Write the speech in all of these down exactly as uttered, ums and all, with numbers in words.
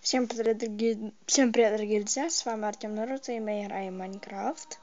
Всем привет, дорогие, всем привет, дорогие друзья, с вами Артем Наруто, и мы играем в Майнкрафт.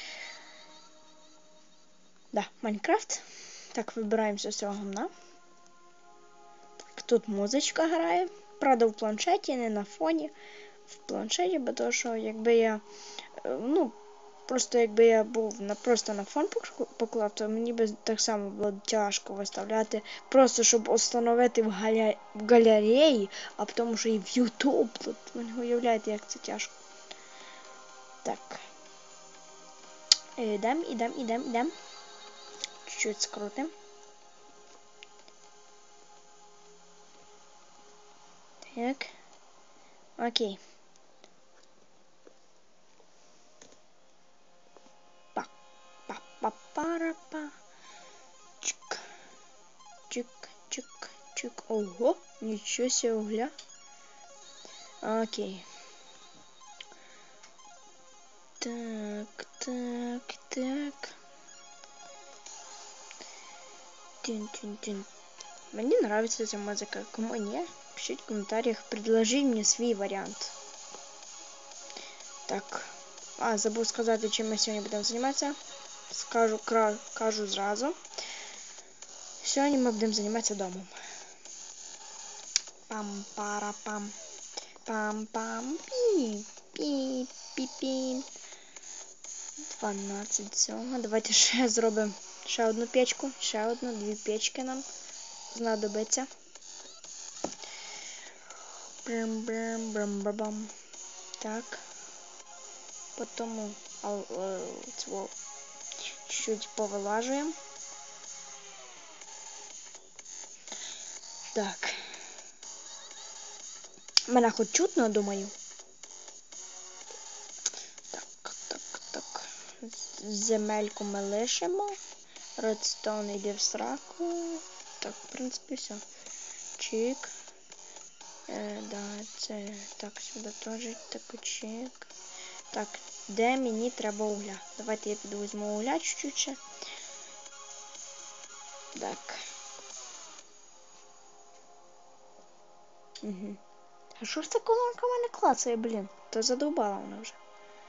Да, Майнкрафт. Так, вибираємося з цього гамна. Так, тут музичка грає. Правда, в планшеті, не на фоні. В планшеті, бо то, що якби я, ну, просто якби я був на, просто на фон поклав, то мені би так само було тяжко виставляти. Просто, щоб встановити в, галя... в галереї, а потім що і в YouTube. Тут ви не уявляєте, як це тяжко. Так. Ідем, ідем, ідем, ідем. Чуть-чуть скрутим. Так. Окей. Па. Па. Па. Пара-па. Чик. Чик. Чик. Чик. Ого. Ничего себе угля. Окей. Так, так, так. Тин-тин-тин. Мне нравится эта музыка. Кому нет, пишите в комментариях, предложите мне свой вариант. Так. А, забыл сказать, чем мы сегодня будем заниматься. Скажу, кра, кажу сразу. Сегодня мы будем заниматься домом. Пам-пара-пам. Пам-пам. Пі-пі-пі-пі. дванадцять цього. Давайте ще зробимо ще одну печку. Ще одну, дві печки нам знадобиться. Брам-брам-брам-брам. Так. Потім цього чуть-чуть повилажуємо. Так. Мене хоч чутно, думаю. Так, так, так. Земельку ми лишимо. Редстоун йде в сраку. Так, в принципі, все. Чик. Е, да, це так, сюди теж так, чик. Так, де мені треба угля? Давайте я піду візьму угля чуть-чуть ще. Так. Угу. А що ж ця колонка в мене клацає, блін? То задовбала вона вже.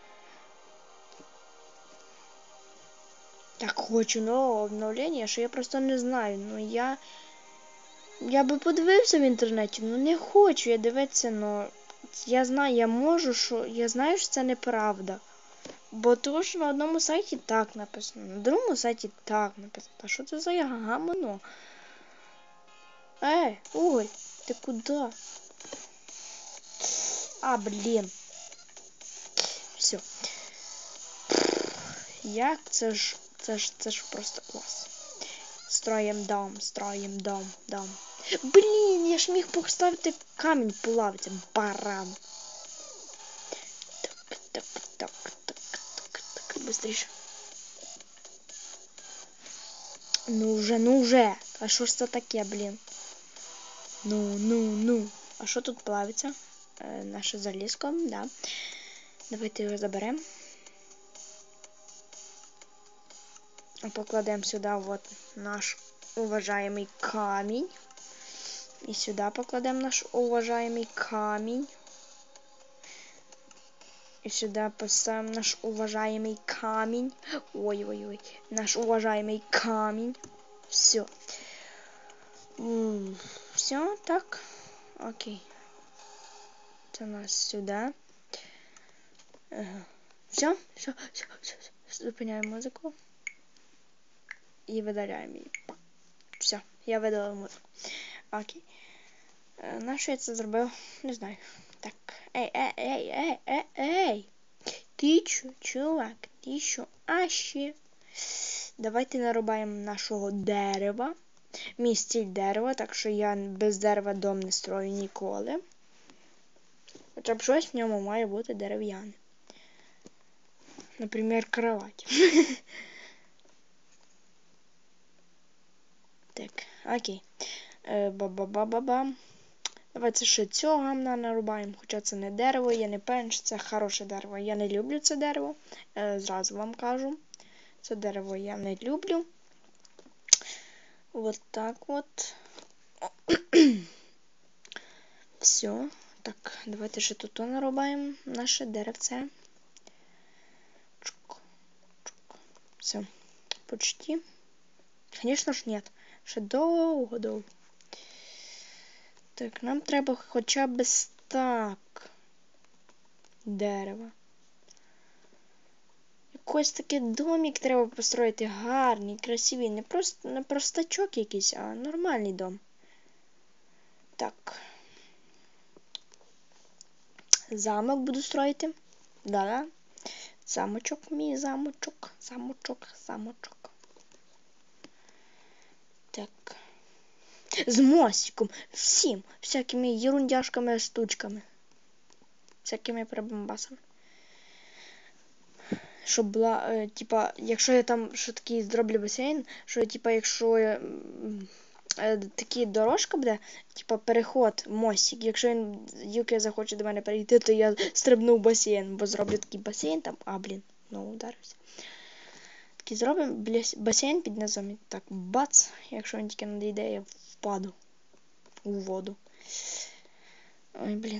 Так, хочу нового обновлення, що я просто не знаю. Ну я... Я би подивився в інтернеті, ну не хочу я дивитися, но... Я знаю, я можу, що... Я знаю, що це неправда. Бо тому що на одному сайті так написано, на другому сайті так написано. Та що це за гамно? Ей, ой, ти куди? А, блін. Все. Як це ж, це ж, це ж просто клас. Строїм дом, строїм дом, дом. Блін, я ж міг поставити камінь по лавці, баран. Так, так, так, так, так, так, быстріше. Ну вже, ну вже. А що ж це таке, блін? Ну, ну, ну. А що тут плавиться? Е, наше залізко, да. Давайте його заберемо. Покладемо сюди вот наш уважаемый камень. И сюда покладем наш уважаемый камень. И сюда поставим наш уважаемый камень. Ой-ой-ой. Наш уважаемый камень. Все. Все, так. Окей. Это у нас сюда. Ага. Все, все, все, все, все. Зупиняем музыку. И видаляем ее. Все, я видала музику. Окей. Е, на що я це зробив? Не знаю. Так. Ей, ей, ей, ей, ей, ей. Ти чо, чувак? Ти що? А ще. Давайте нарубаємо нашого дерева. Мій стиль дерева, так що я без дерева дом не строю ніколи. Хоча б щось в ньому має бути дерев'яне. Наприклад, кровать. Так, окей. Ба-ба-ба-ба-бам. Давайте ще цього гамна нарубаємо, хоча це не дерево, я не певен, що це хороше дерево. Я не люблю це дерево, е, зразу вам кажу. Це дерево я не люблю. Вот так вот. Все. Так, давайте ще тут нарубаємо наше деревце. Чук, чук. Все, почти. Звісно ж, ні. Ще довго-довго. Так, нам треба хоча б стак дерева. Якось такий домик треба построїти гарний, красивий. Не просто не простачок якийсь, а нормальний дом. Так. Замок буду строїти. Да-да. Замочок, мій замочок. Замочок, замочок. Так. З мостиком. Всім. Всякими ерундяшками, штучками. Всякими прибамбасами. Щоб була, е, типа, якщо я там що такий зроблю басейн, що, типа, якщо я, е, такі дорожка буде, типа, переход, мостик, якщо він, Юкі захоче до мене перейти, то я стрибну в басейн, бо зроблю такий басейн там, а, блін, ну, ударився. Такий зробимо басейн під низом, і так, бац, якщо він тільки надійде, я впаду у воду. Ой, блін.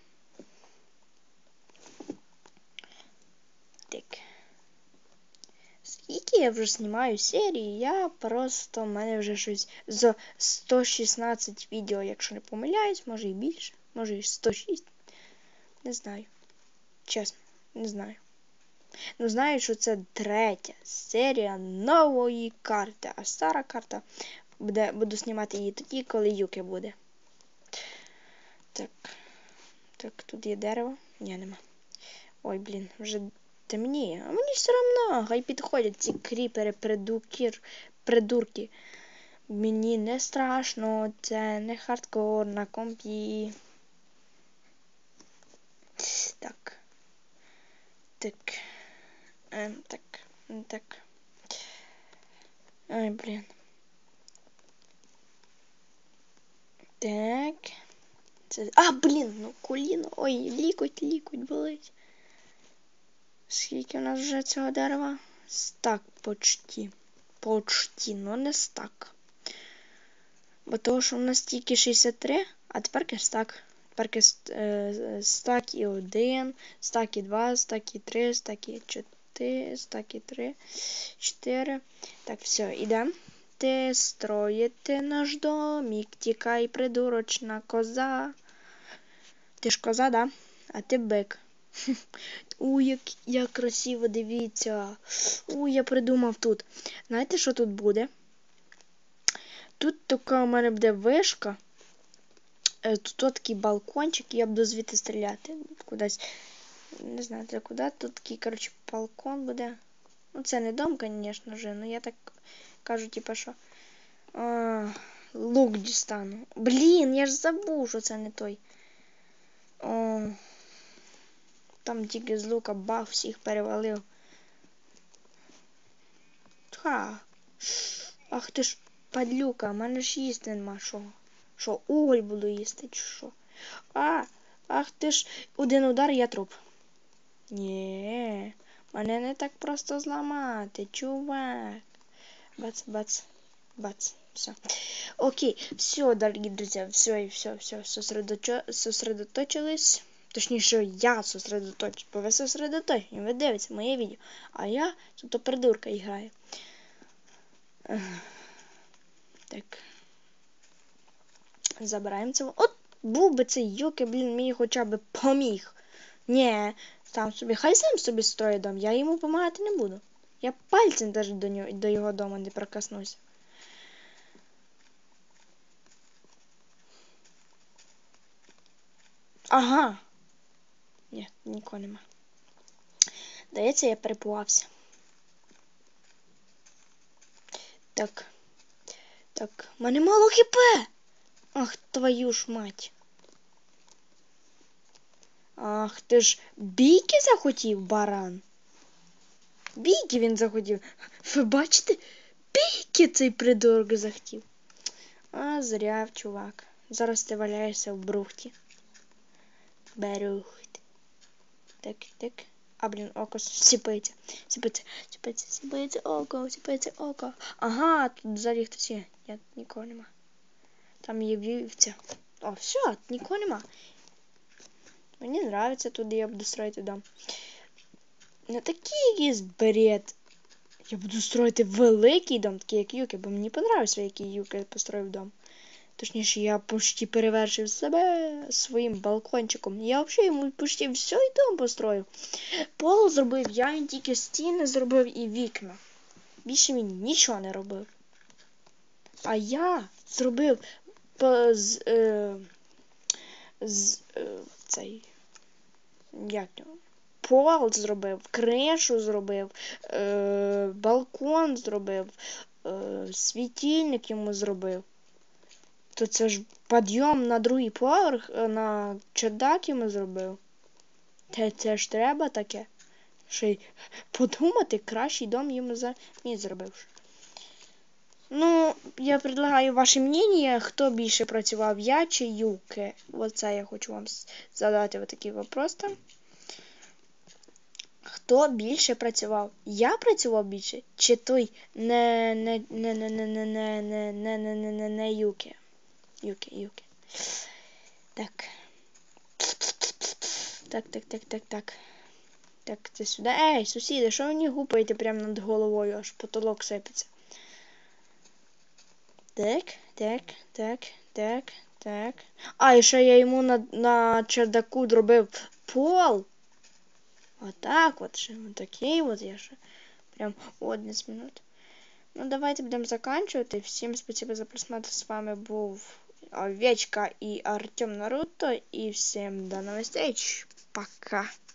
Так. Скільки я вже знімаю серії, я просто, в мене вже щось за сто шістнадцять відео, якщо не помиляюсь, може і більше, може і сто шість. Не знаю. Чесно, не знаю. Ну, знаю, що це третя серія нової карти, а стара карта, буде, буду знімати її тоді, коли Юкі буде. Так. Так, тут є дерево? Ні, нема. Ой, блін, вже темніє. А мені все одно, хай підходять ці кріпери, придуркір, придурки. Мені не страшно, це не хардкор на компі. Так. Так. Ем, так. Так. Ой, блін. Так. Це... А, блін, ну коліно. Ой, лікоть, лікоть болить. Скільки у нас вже цього дерева? Стак почти. Почти, ну не стак. Бо того, що у нас тільки шістдесят три, а тепер стак. Тепер е, стак і один, стак і два, стак і три, стак і чотири, стак і три, чотири. Так, все, ідемо. Ти строїти наш домик, тікай, придурочна коза. Ти ж коза, да? А ти бик. Ой, як, як красиво, дивіться. Ой, я придумав тут. Знаєте, що тут буде? Тут така у мене буде вишка. Тут такий балкончик, і я буду звідти стріляти. Кудись. Не знаю, для куди. Тут такий, коротше, балкон буде. Ну, це не дом, звісно ж, але я так кажу, типа, що а, лук дістану. Блін, я ж забув, що це не той. О, там тільки з лука бах, всіх перевалив. Ха. Ах ти ж падлюка, в мене ж їсти нема що. Що, уголь буду їсти, чи що? А, ах ти ж, один удар, я труп. Ні, мене не так просто зламати, чувак. Бац, бац, бац, все. Окей, все, дорогі друзі, все, і все, все, сосредочо... сосредоточились. Точніше, я сосредоточусь, бо ви сосредоточені, ви дивитеся моє відео. А я тут придурка граю. Так. Забираємо це. От, був би цей Юкі, блін, мені хоча б поміг. Ні, сам собі, хай сам собі строїть дом, я йому допомагати не буду. Я пальцем навіть до, нього, до його дому не прикоснуся. Ага. Ні, нікого нема. Здається, я перепувався. Так. Так, в мене мало хп. Ах, твою ж мать. Ах, ти ж бійки захотів, баран? Бійки він захотів. Ви бачите? Бійки цей придурок захотів. А, зря, чувак. Зараз ти валяєшся в брухті. Берухт. Так, так. А, блін, око сіпається. Сіпається, сіпається, сіпається око, сіпається око. Ага, тут ззаді хтось є. Ні, нікого нема. Там є вівця. О, все, нікого нема. Мені нравится туди, я буду строїти дом. Не такий якийсь бред. Я буду строїти великий дом, такий як Юкі, бо мені подобається, який Юкі построїв дом. Точніше, я почти перевершив себе своїм балкончиком. Я взагалі йому почти всій дом построїв. Пол зробив, я він тільки стіни зробив і вікна. Більше він нічого не робив. А я зробив по, з, е, з е, цей, як його? Пол зробив, кришу зробив, е, балкон зробив, е, світильник йому зробив. То це ж підйом на другий поверх, на чердак йому зробив. Це, це ж треба таке. Ще й подумати, кращий дом йому за мій зробив. Ну, я предлагаю ваше мнение, хто більше працював, я чи Юке. Оце я хочу вам задати такий вопрос там. Хто більше працював? Я працював більше? Чи той не не не не не не не не не не не не не Юке? Юке, Юке. Так. Так, так, так, так, так. Так, це сюди. Ей, сусіди, що ви мені гупаєте прямо над головою, аж потолок сипеться. Так, так, так, так, так. А, і ще я йому на, на чердаку зробив пол. Отак от ще. Отакий от я ще. Прям одинадцять минут. Ну, давайте будемо заканчувати. Всім спасибо за просмотр. З вами був Овечка і Артем Наруто. І всім до нових встреч. Пока.